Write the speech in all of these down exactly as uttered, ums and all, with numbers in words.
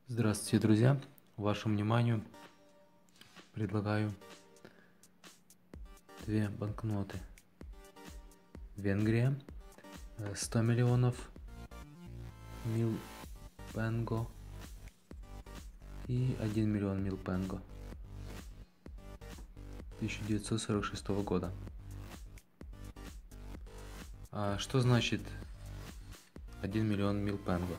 Здравствуйте, друзья! Вашему вниманию предлагаю две банкноты. Венгрия, сто миллионов мил пенго и один миллион мил пенго тысяча девятьсот сорок шестого года. А что значит один миллион мил пенго?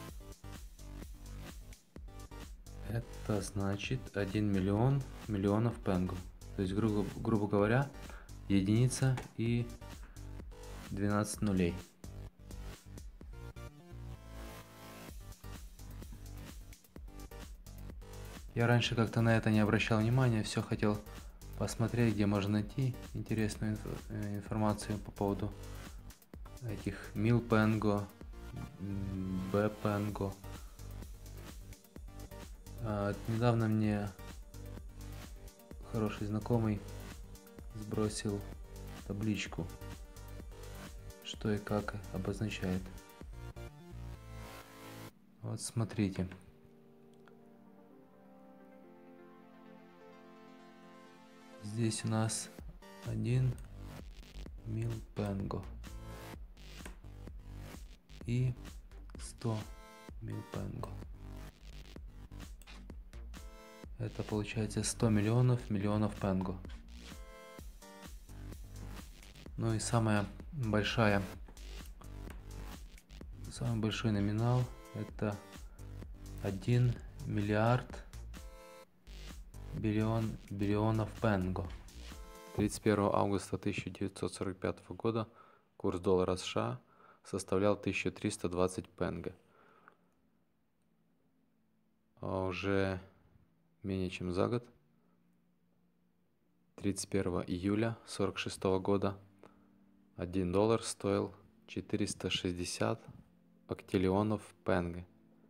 Это значит один миллион миллионов пенго. То есть, грубо, грубо говоря, единица и двенадцать нулей. Я раньше как-то на это не обращал внимания, все хотел посмотреть, где можно найти интересную инф- информацию по поводу этих мил пенго, б пенго. А, недавно мне хороший знакомый сбросил табличку, что и как обозначает. Вот смотрите. Здесь у нас один мил пенго и сто мил пенго. Это получается сто миллионов миллионов пенго. Ну и самая большая, самый большой номинал — это один миллиард биллион биллионов пенго. тридцать первого августа тысяча девятьсот сорок пятого года курс доллара США составлял тысячу триста двадцать пенго. А уже менее чем за год, тридцать первого июля сорок шестого года, один доллар стоил четыреста шестьдесят октиллионов пенго.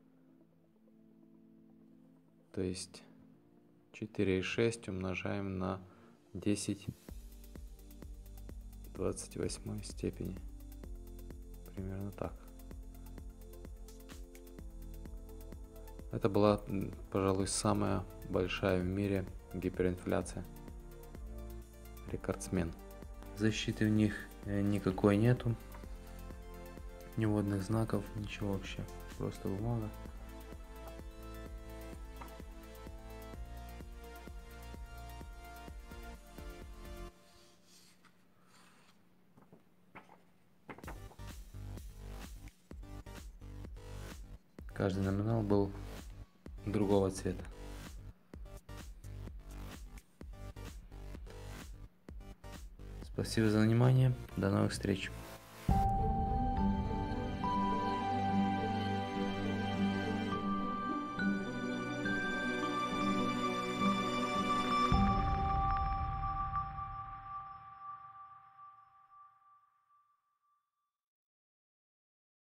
То есть четыре и шесть умножаем на десять двадцать восьмой степени. Примерно так. Это была, пожалуй, самая большая в мире гиперинфляция. Рекордсмен. Защиты в них никакой нету. Ни водных знаков, ничего вообще. Просто бумага. Каждый номинал был другого цвета. Спасибо за внимание. До новых встреч.